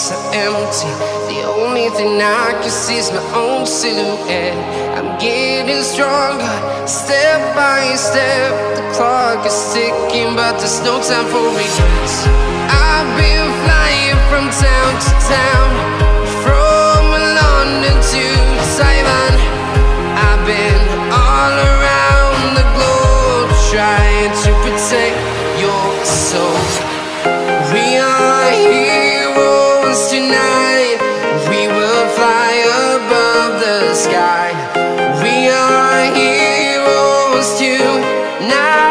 so empty. The only thing I can see is my own silhouette. I'm getting stronger, step by step. The clock is ticking, but there's no time for regrets. I've been flying from town to town, from London to Taiwan. I've been all around the globe, trying to protect your soul. We are heroes tonight. We will fly above the sky. We are heroes tonight.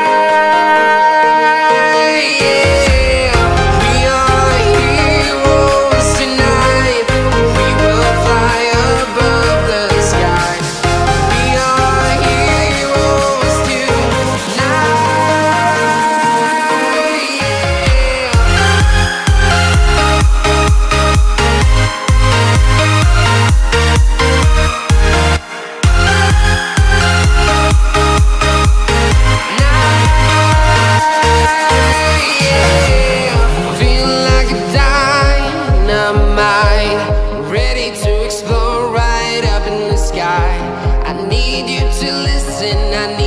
Yeah. We are heroes tonight. We will fly above the sky. We are heroes tonight. Ready to explore right up in the sky. I need you to listen.